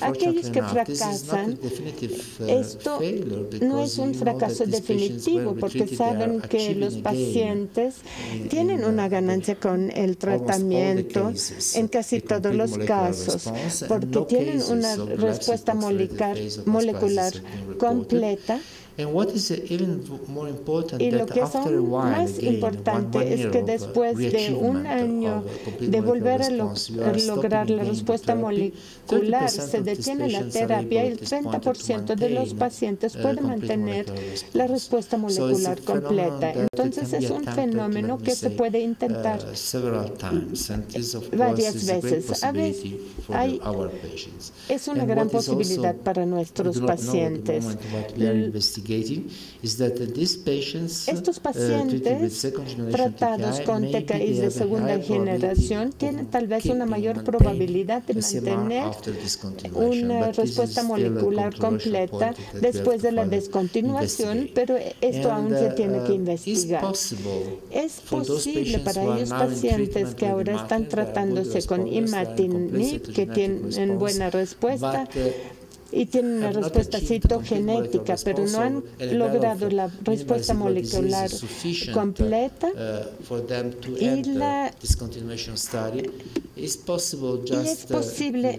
Aquellos que fracasan, esto no es un fracaso definitivo, porque saben que los pacientes tienen una ganancia con el tratamiento en casi todos los casos, porque tienen una respuesta molecular completa. Y lo que es aún más importante es que después de un año de volver a lograr la respuesta molecular, se detiene la terapia y el 30% de los pacientes puede mantener la respuesta molecular completa. Entonces es un fenómeno que se puede intentar varias veces. A veces es una gran posibilidad para nuestros pacientes. Estos pacientes tratados con TKIs de segunda generación tienen tal vez una mayor probabilidad de mantener una respuesta molecular completa después de la descontinuación, pero esto aún se tiene que investigar. Es posible para aquellos pacientes que ahora están tratándose con imatinib, que tienen buena respuesta, y tienen una respuesta citogenética, pero no han logrado la respuesta molecular completa, y es posible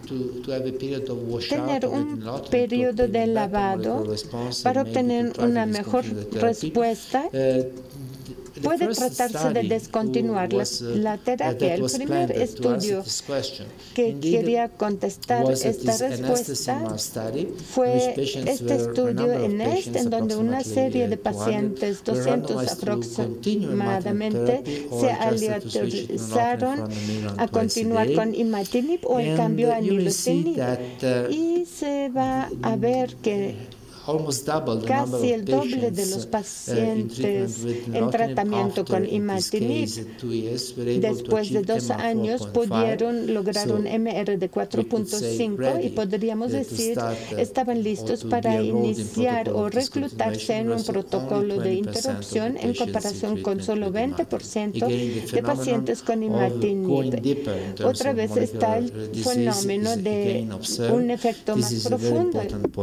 tener un periodo de lavado para obtener una mejor respuesta. Puede tratarse de descontinuar la terapia. El primer estudio que quería contestar esta respuesta fue este estudio en en donde una serie de pacientes, 200 aproximadamente, se aleatorizaron a continuar con imatinib o en cambio a nilotinib. Y se va a ver que casi el doble de los pacientes en tratamiento con imatinib después de 2 años pudieron lograr un MR de 4.5 y podríamos decir estaban listos para iniciar o reclutarse en un protocolo de interrupción en comparación con solo 20% de pacientes con imatinib. Otra vez está el fenómeno de un efecto más profundo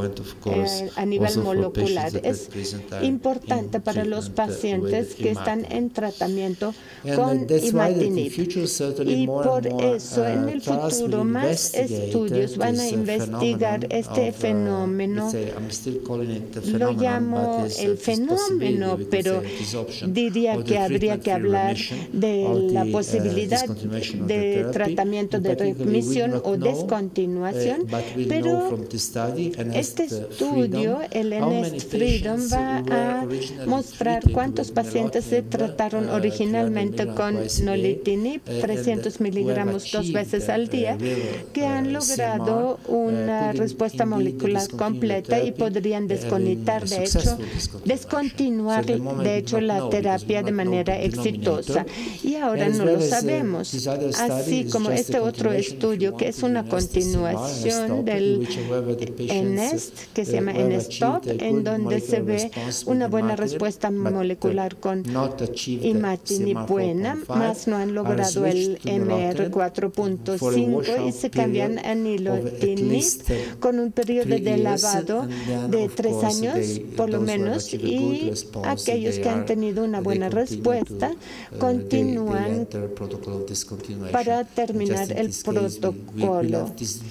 a nivel molecular. Es importante para los pacientes que están en tratamiento con imatinib. Y por eso en el futuro más estudios van a investigar este fenómeno. Lo llamo el fenómeno, pero diría que habría que hablar de la posibilidad de tratamiento de remisión o descontinuación. Pero este estudio, el NEST Freedom, va a mostrar cuántos pacientes se trataron originalmente con nolitinib, 300 miligramos 2 veces al día, que han logrado una respuesta molecular completa y podrían desconectar, descontinuar, de hecho, la terapia de manera exitosa. Y ahora no lo sabemos. Así como este otro estudio, que es una continuación del NEST, que se llama NSTOP, en donde se ve una buena respuesta molecular con imatinib buena, más no han logrado el MR 4.5 y se cambian a nilotinib con un periodo de lavado de 3 años por lo menos, y aquellos que han tenido una buena respuesta continúan para terminar el protocolo.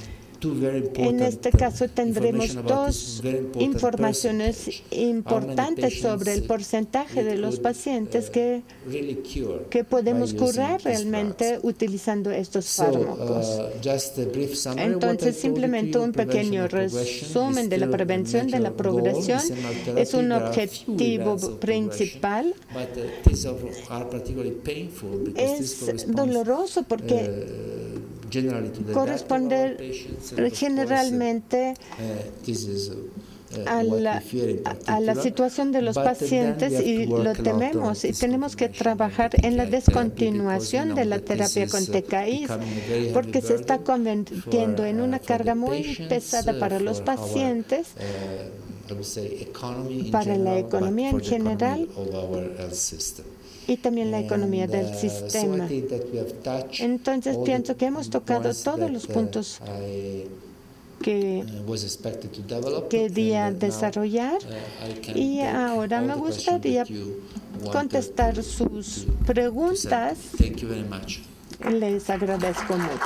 En este caso tendremos 2 informaciones importantes sobre el porcentaje de los pacientes que podemos curar realmente utilizando estos fármacos. Entonces, simplemente un pequeño resumen de la prevención de la progresión. Es un objetivo principal. Es doloroso porque corresponde generalmente a la situación de los pacientes, y lo tememos, y tenemos que trabajar en la descontinuación de la terapia con TKIs, porque se está convirtiendo en una carga muy pesada para los pacientes, para la economía en general y también la economía del sistema. Entonces pienso que hemos tocado todos los puntos que quería desarrollar, y ahora me gustaría contestar sus preguntas. Les agradezco mucho.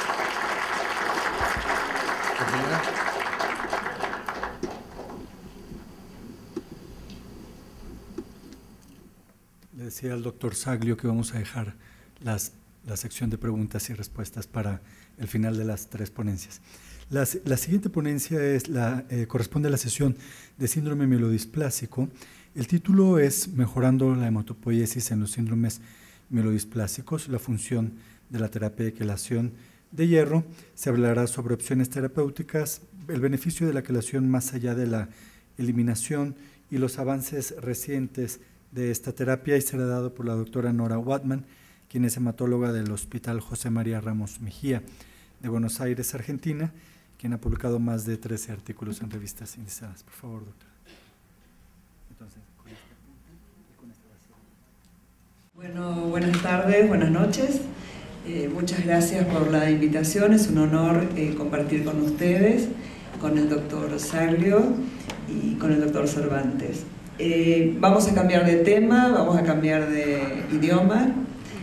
Le decía al doctor Saglio que vamos a dejar la sección de preguntas y respuestas para el final de las 3 ponencias. La siguiente ponencia corresponde a la sesión de síndrome mielodisplásico. El título es Mejorando la hematopoiesis en los síndromes mielodisplásicos, la función de la terapia de quelación de hierro. Se hablará sobre opciones terapéuticas, el beneficio de la quelación más allá de la eliminación y los avances recientes de esta terapia, y será dado por la doctora Nora Watman, quien es hematóloga del Hospital José María Ramos Mejía de Buenos Aires, Argentina, quien ha publicado más de 13 artículos en revistas indexadas. Por favor, doctora. Entonces, Bueno, buenas tardes, buenas noches. Muchas gracias por la invitación. Es un honor compartir con ustedes, con el doctor Saglio y con el doctor Cervantes. Vamos a cambiar de tema, vamos a cambiar de idioma.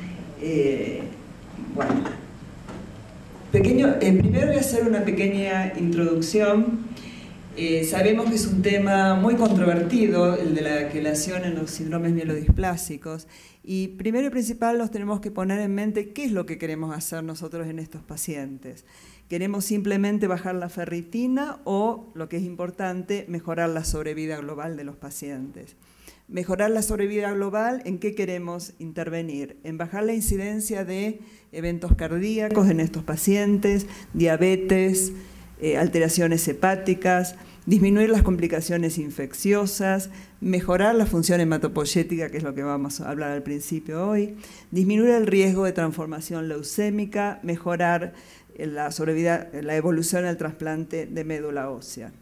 Primero voy a hacer una pequeña introducción. Sabemos que es un tema muy controvertido, el de la quelación en los síndromes mielodisplásicos, y primero y principal nos tenemos que poner en mente qué es lo que queremos hacer nosotros en estos pacientes. ¿Queremos simplemente bajar la ferritina o, lo que es importante, mejorar la sobrevida global de los pacientes? Mejorar la sobrevida global, ¿en qué queremos intervenir? En bajar la incidencia de eventos cardíacos en estos pacientes, diabetes, alteraciones hepáticas, disminuir las complicaciones infecciosas, mejorar la función hematopoyética, que es lo que vamos a hablar al principio hoy, disminuir el riesgo de transformación leucémica, mejorar la evolución del trasplante de médula ósea.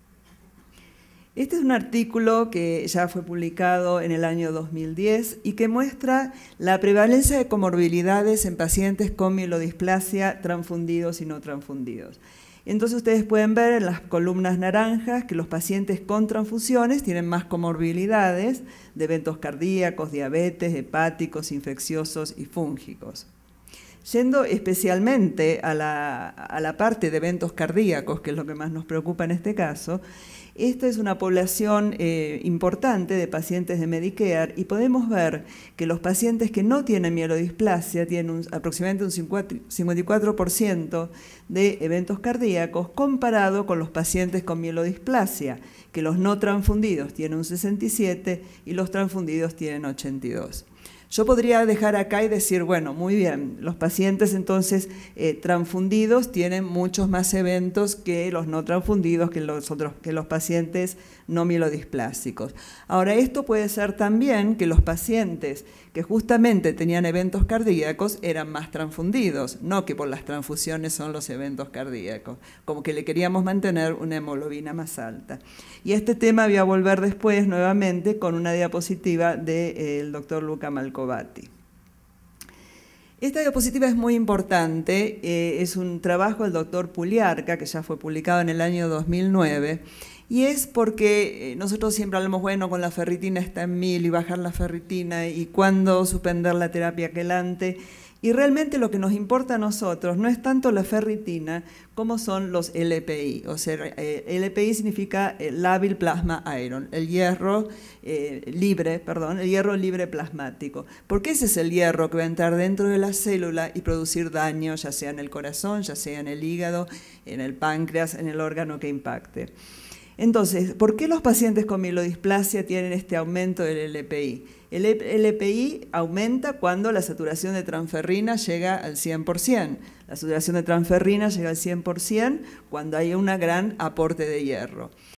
Este es un artículo que ya fue publicado en el año 2010 y que muestra la prevalencia de comorbilidades en pacientes con mielodisplasia transfundidos y no transfundidos. Entonces ustedes pueden ver en las columnas naranjas que los pacientes con transfusiones tienen más comorbilidades de eventos cardíacos, diabetes, hepáticos, infecciosos y fúngicos. Yendo especialmente a la parte de eventos cardíacos, que es lo que más nos preocupa en este caso, esta es una población importante de pacientes de Medicare, y podemos ver que los pacientes que no tienen mielodisplasia tienen aproximadamente un 54% de eventos cardíacos, comparado con los pacientes con mielodisplasia, que los no transfundidos tienen un 67% y los transfundidos tienen 82%. Yo podría dejar acá y decir, bueno, muy bien, los pacientes entonces transfundidos tienen muchos más eventos que los no transfundidos, que los pacientes no mielodisplásicos. Ahora, esto puede ser también que los pacientes que justamente tenían eventos cardíacos eran más transfundidos, no que por las transfusiones son los eventos cardíacos, como que le queríamos mantener una hemoglobina más alta. Y este tema voy a volver después nuevamente con una diapositiva del doctor Luca Malcovati. Esta diapositiva es muy importante, es un trabajo del doctor Pugliarca, que ya fue publicado en el año 2009, y es porque nosotros siempre hablamos, bueno, con la ferritina está en 1000 y bajar la ferritina y cuándo suspender la terapia quelante. Y realmente lo que nos importa a nosotros no es tanto la ferritina como son los LPI. O sea, LPI significa lábil plasma iron, el hierro libre plasmático. Porque ese es el hierro que va a entrar dentro de la célula y producir daño, ya sea en el corazón, ya sea en el hígado, en el páncreas, en el órgano que impacte. Entonces, ¿por qué los pacientes con mielodisplasia tienen este aumento del LPI? El LPI aumenta cuando la saturación de transferrina llega al 100%. La saturación de transferrina llega al 100% cuando hay un gran aporte de hierro.